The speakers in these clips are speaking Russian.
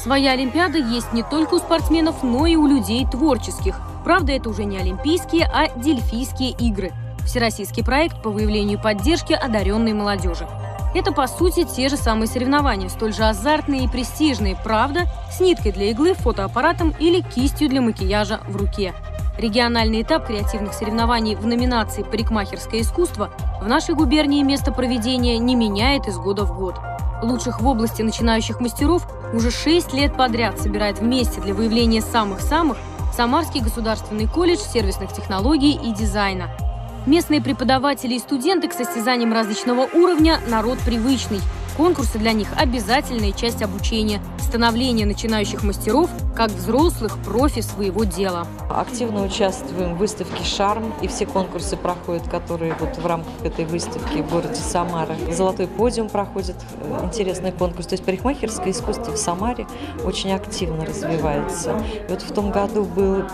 Своя Олимпиада есть не только у спортсменов, но и у людей творческих. Правда, это уже не Олимпийские, а Дельфийские игры. Всероссийский проект по выявлению и поддержке одаренной молодежи. Это, по сути, те же самые соревнования, столь же азартные и престижные, правда, с ниткой для иглы, фотоаппаратом или кистью для макияжа в руке. Региональный этап креативных соревнований в номинации «Парикмахерское искусство» в нашей губернии место проведения не меняет из года в год. Лучших в области начинающих мастеров уже 6 лет подряд собирает вместе для выявления самых-самых Самарский государственный колледж сервисных технологий и дизайна. Местные преподаватели и студенты к состязаниям различного уровня – народ привычный. Конкурсы для них – обязательная часть обучения, становления начинающих мастеров, как взрослых профи своего дела. Активно участвуем в выставке «Шарм», и все конкурсы проходят, которые вот в рамках этой выставки в городе Самара. «Золотой подиум» проходит интересный конкурс, то есть парикмахерское искусство в Самаре очень активно развивается. И вот в том году был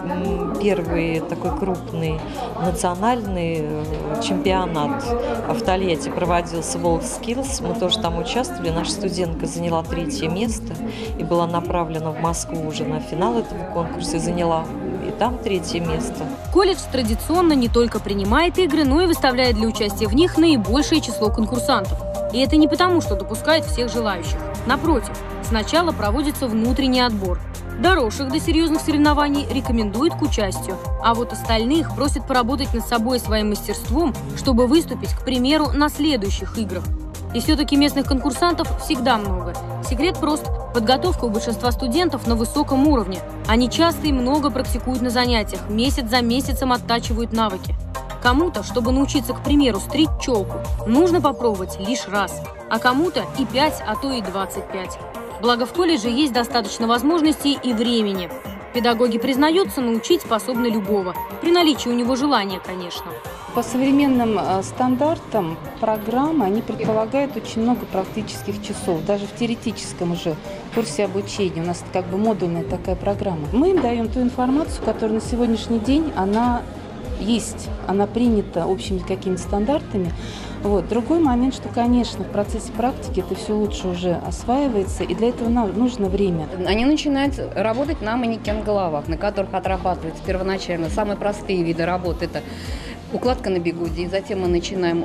первый такой крупный национальный чемпионат в Тольятти, проводился WorldSkills, мы тоже там участвовали. Наша студентка заняла 3-е место и была направлена в Москву уже на финал этого конкурса и заняла и там 3-е место. Колледж традиционно не только принимает игры, но и выставляет для участия в них наибольшее число конкурсантов. И это не потому, что допускает всех желающих. Напротив, сначала проводится внутренний отбор. Доросших до серьезных соревнований рекомендуют к участию, а вот остальных просят поработать над собой и своим мастерством, чтобы выступить, к примеру, на следующих играх. И все-таки местных конкурсантов всегда много. Секрет прост – подготовка у большинства студентов на высоком уровне. Они часто и много практикуют на занятиях, месяц за месяцем оттачивают навыки. Кому-то, чтобы научиться, к примеру, стричь челку, нужно попробовать лишь раз, а кому-то и 5, а то и 25. Благо в колледже есть достаточно возможностей и времени. Педагоги признаются, научить способны любого, при наличии у него желания, конечно. По современным стандартам программы, они предполагают очень много практических часов. Даже в теоретическом уже курсе обучения у нас как бы модульная такая программа. Мы им даем ту информацию, которая на сегодняшний день она есть, она принята общими какими-то стандартами. Вот. Другой момент, что, конечно, в процессе практики это все лучше уже осваивается, и для этого нам нужно время. Они начинают работать на манекен-головах, на которых отрабатываются первоначально самые простые виды работы. Это укладка на бигуди, затем мы начинаем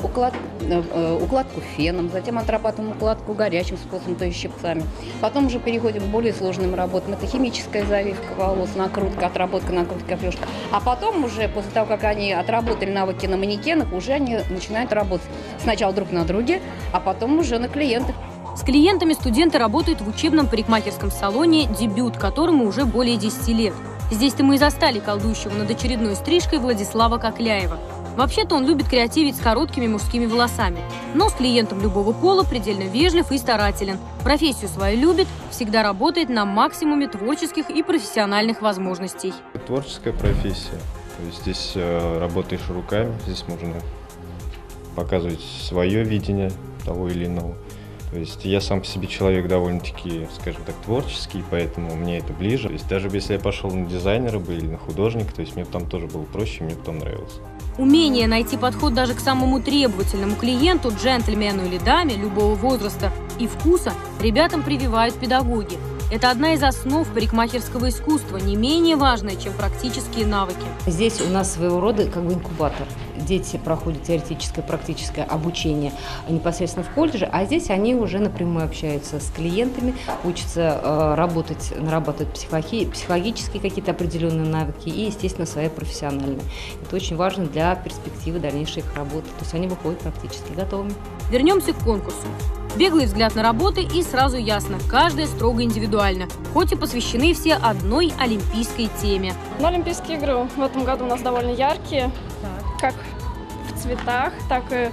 укладку феном, затем отрабатываем укладку горячим способом, то есть щипцами. Потом уже переходим к более сложным работам. Это химическая завивка волос, накрутка, отработка, накрутка, оплёшка. А потом уже, после того, как они отработали навыки на манекенах, уже они начинают работать сначала друг на друге, а потом уже на клиентах. С клиентами студенты работают в учебном парикмахерском салоне «Дебют», которому уже более 10 лет. Здесь-то мы и застали колдующего над очередной стрижкой Владислава Кокляева. Вообще-то он любит креативить с короткими мужскими волосами. Но с клиентом любого пола предельно вежлив и старателен. Профессию свою любит, всегда работает на максимуме творческих и профессиональных возможностей. Творческая профессия. То есть здесь работаешь руками, здесь можно показывать свое видение того или иного. То есть я сам по себе человек довольно-таки, скажем так, творческий, поэтому мне это ближе. То есть даже если я пошел на дизайнера бы или на художника, то есть мне там тоже было проще, мне там нравилось. Умение найти подход даже к самому требовательному клиенту, джентльмену или даме любого возраста и вкуса ребятам прививают педагоги. Это одна из основ парикмахерского искусства, не менее важная, чем практические навыки. Здесь у нас своего рода как бы инкубатор. Дети проходят теоретическое, практическое обучение непосредственно в колледже, а здесь они уже напрямую общаются с клиентами, учатся работать, нарабатывать психологические какие-то определенные навыки и, естественно, свои профессиональные. Это очень важно для перспективы дальнейшей их работы. То есть они выходят практически готовыми. Вернемся к конкурсу. Беглый взгляд на работы и сразу ясно, каждая строго индивидуально, хоть и посвящены все одной олимпийской теме. Но Олимпийские игры в этом году у нас довольно яркие, как в цветах, так и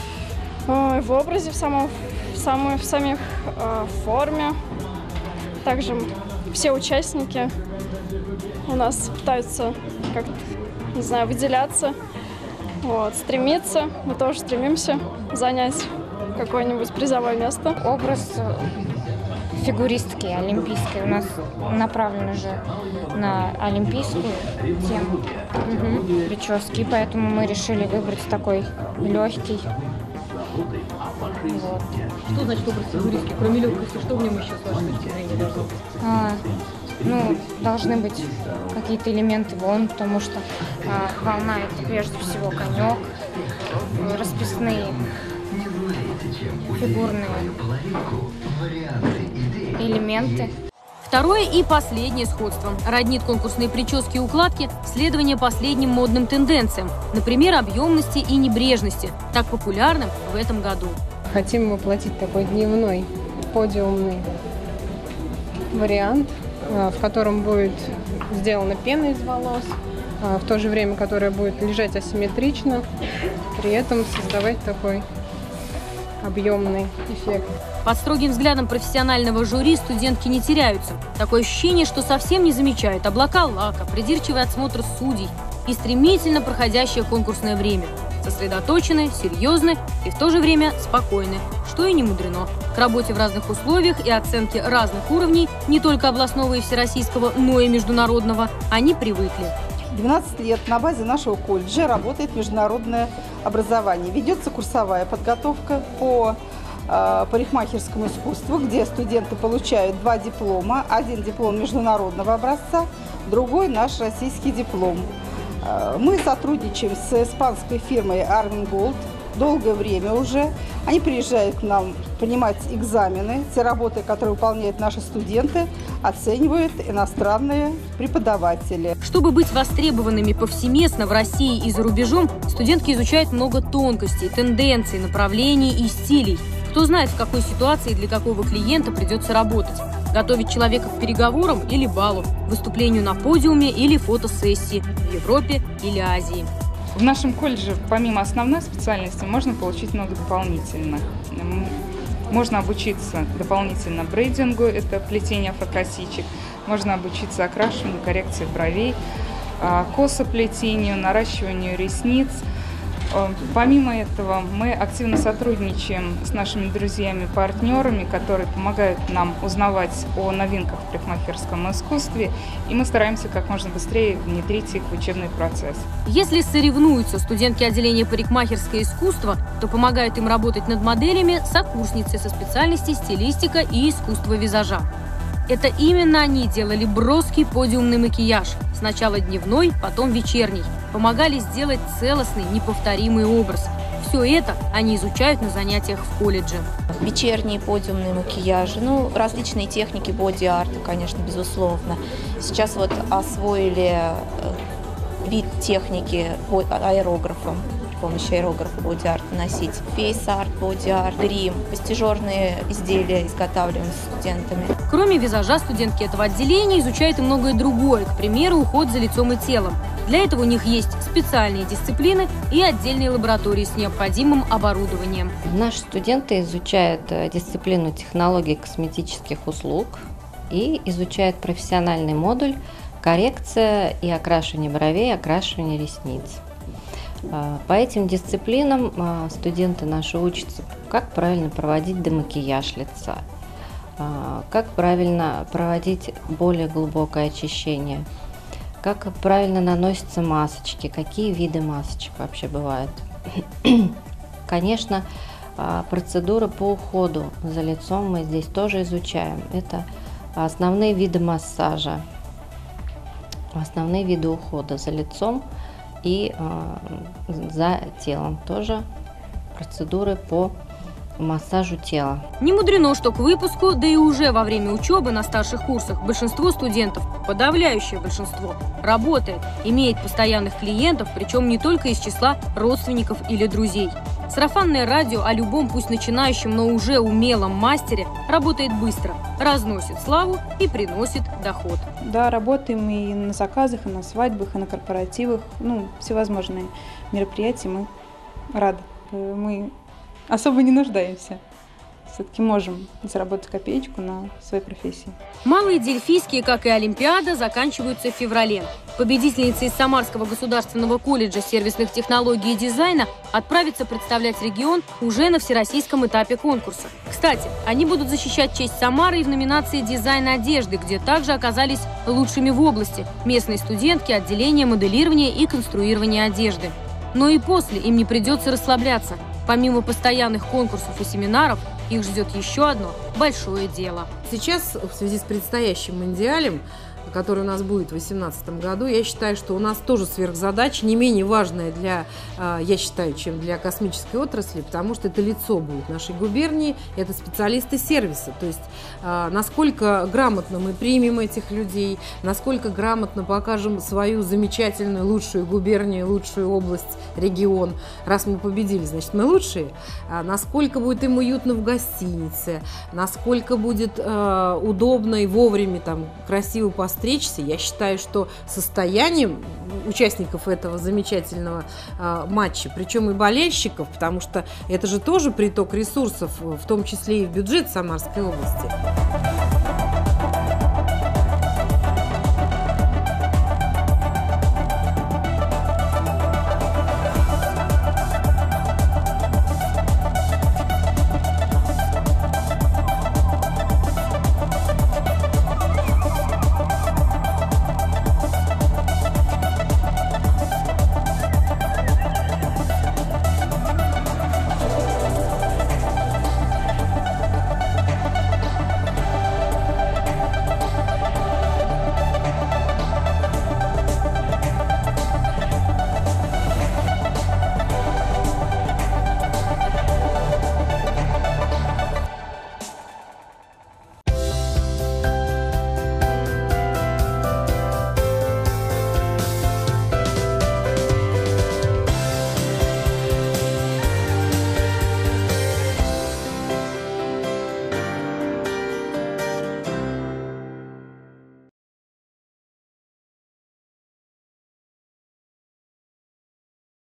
в образе, в самих форме. Также все участники у нас пытаются как-то, не знаю, выделяться, стремиться. Мы тоже стремимся занять какое-нибудь призовое место. Образ фигуристки олимпийской у нас направлен уже на олимпийскую тему прически, поэтому мы решили выбрать такой легкий, Вот. Что значит образ фигуристки? Кроме легкости, что в нем еще, с вашей точки зрения, должно быть? Должны быть какие-то элементы волн, потому что волна – это прежде всего конек, расписные фигурные элементы. Второе и последнее сходство. Роднит конкурсные прически и укладки следование последним модным тенденциям, например, объемности и небрежности, так популярным в этом году. Хотим воплотить такой дневной подиумный вариант, в котором будет сделана пена из волос, в то же время которая будет лежать асимметрично, при этом создавать такой объемный эффект. Под строгим взглядом профессионального жюри студентки не теряются. Такое ощущение, что совсем не замечают облака лака, придирчивый осмотр судей и стремительно проходящее конкурсное время. Сосредоточены, серьезны и в то же время спокойны, что и не мудрено. К работе в разных условиях и оценке разных уровней, не только областного и всероссийского, но и международного, они привыкли. 12 лет на базе нашего колледжа работает международное образование. Ведется курсовая подготовка по парикмахерскому искусству, где студенты получают 2 диплома. Один диплом международного образца, другой наш российский диплом. Мы сотрудничаем с испанской фирмой Arvin Gold долгое время уже. Они приезжают к нам принимать экзамены. Те работы, которые выполняют наши студенты, оценивают иностранные преподаватели. Чтобы быть востребованными повсеместно в России и за рубежом, студентки изучают много тонкостей, тенденций, направлений и стилей. Кто знает, в какой ситуации для какого клиента придется работать. Готовить человека к переговорам или балу, выступлению на подиуме или фотосессии в Европе или Азии. В нашем колледже помимо основной специальности можно получить много дополнительных. Можно обучиться дополнительно брейдингу, это плетение афрокосичек. Можно обучиться окрашиванию, коррекции бровей, косоплетению, наращиванию ресниц. Помимо этого мы активно сотрудничаем с нашими друзьями-партнерами, которые помогают нам узнавать о новинках в парикмахерском искусстве, и мы стараемся как можно быстрее внедрить их в учебный процесс. Если соревнуются студентки отделения парикмахерское искусство, то помогают им работать над моделями сокурсницы со специальностей стилистика и искусство визажа. Это именно они делали броский подиумный макияж. Сначала дневной, потом вечерний. Помогали сделать целостный, неповторимый образ. Все это они изучают на занятиях в колледже. Вечерние подиумные макияжи, различные техники боди-арта, конечно, безусловно. Сейчас вот освоили вид техники аэрографом. С помощью аэрографа боди-арт носить. Фейс-арт, боди-арт, грим. Постижерные изделия изготавливаем с студентами. Кроме визажа, студентки этого отделения изучают и многое другое, к примеру, уход за лицом и телом. Для этого у них есть специальные дисциплины и отдельные лаборатории с необходимым оборудованием. Наши студенты изучают дисциплину технологий косметических услуг и изучают профессиональный модуль коррекция и окрашивание бровей, окрашивание ресниц. По этим дисциплинам студенты наши учатся, как правильно проводить демакияж лица, как правильно проводить более глубокое очищение, как правильно наносятся масочки, какие виды масочек вообще бывают. Конечно, процедуры по уходу за лицом мы здесь тоже изучаем. Это основные виды массажа, основные виды ухода за лицом и за телом. Тоже процедуры по массажу тела. Не мудрено, что к выпуску, да и уже во время учебы на старших курсах большинство студентов, подавляющее большинство, работает, имеет постоянных клиентов, причем не только из числа родственников или друзей. Сарафанное радио о любом, пусть начинающем, но уже умелом мастере работает быстро, разносит славу и приносит доход. Да, работаем и на заказах, и на свадьбах, и на корпоративах, всевозможные мероприятия. Мы рады. Мы особо не нуждаемся. Все-таки можем заработать копеечку на своей профессии. Малые дельфийские, как и Олимпиада, заканчиваются в феврале. Победительницы из Самарского государственного колледжа сервисных технологий и дизайна отправятся представлять регион уже на всероссийском этапе конкурса. Кстати, они будут защищать честь Самары и в номинации «Дизайн одежды», где также оказались лучшими в области местные студентки отделения моделирования и конструирования одежды. Но и после им не придется расслабляться. Помимо постоянных конкурсов и семинаров, их ждет еще одно большое дело. Сейчас в связи с предстоящим Мондиалем, который у нас будет в 2018 году, я считаю, что у нас тоже сверхзадача, не менее важная для, я считаю, чем для космической отрасли, потому что это лицо будет нашей губернии, это специалисты сервиса. То есть насколько грамотно мы примем этих людей, насколько грамотно покажем свою замечательную, лучшую губернию, лучшую область, регион. Раз мы победили, значит, мы лучшие. Насколько будет им уютно в гостинице, насколько будет удобно и вовремя там красиво постричься. Я считаю, что состоянием участников этого замечательного матча, причем и болельщиков, потому что это же тоже приток ресурсов, в том числе и в бюджет Самарской области.